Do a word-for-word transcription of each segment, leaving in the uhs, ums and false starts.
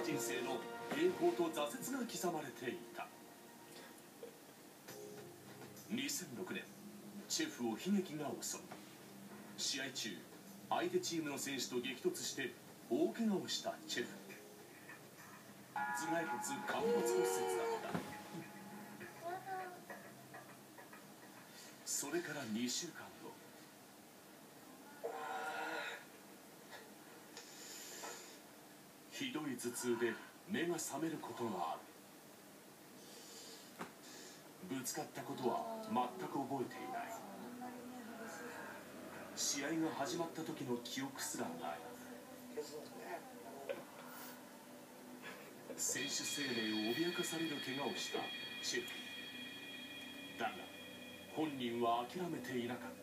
人生の栄光と挫折が刻まれていた。にせんろくねん、チェフを悲劇が襲う。試合中、相手チームの選手と激突して大怪我をしたチェフ。頭蓋骨陥没骨折だった。それからにしゅうかんご、ひどい頭痛で目が覚めることがある。ぶつかったことは全く覚えていない。試合が始まった時の記憶すらない。選手生命を脅かされる怪我をしたチェフ。だが本人は諦めていなかった。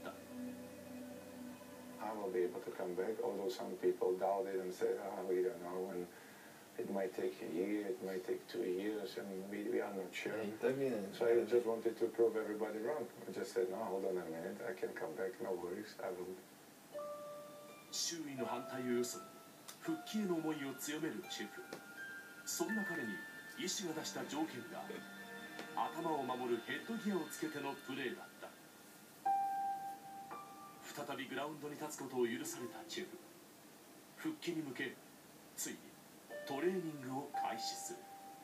I will be able to come back, although some people doubted and said, "Ah, we don't know, and it might take a year, it might take two years, and we, we are not sure." So I just wanted to prove everybody wrong. I just said, "No, hold on a minute, I can come back, no worries, I will." 周囲の反対をよそに復帰への思いを強めるチェフ。そんな彼に医師が出した条件が頭を守るヘッドギアをつけてのプレーだった。再びグラウンドに立つことを許されたチェフ。復帰に向けついにトレーニングを開始する。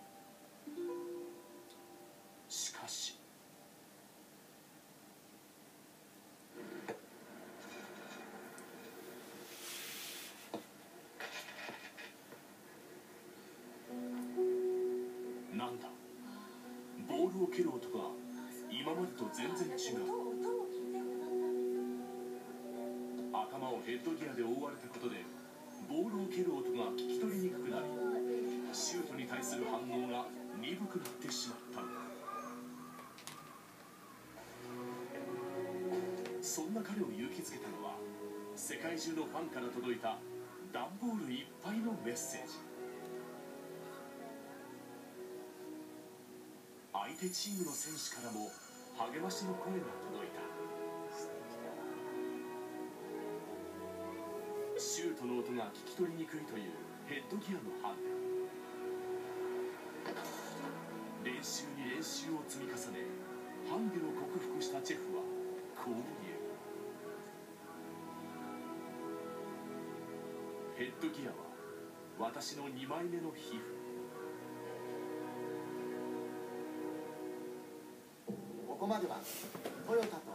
しかしなんだ、ボールを蹴る音が今までと全然違う。頭をヘッドギアで覆われたことでボールを蹴る音が聞き取りにくくなり、シュートに対する反応が鈍くなってしまったのだ。そんな彼を勇気づけたのは世界中のファンから届いた段ボールいっぱいのメッセージ。相手チームの選手からも励ましの声が届いた。シュートの音が聞き取りにくいというヘッドギアの判断。練習に練習を積み重ねハンデを克服したチェフはこう言う。ヘッドギアは私のにまいめの皮膚。 ここまではトヨタと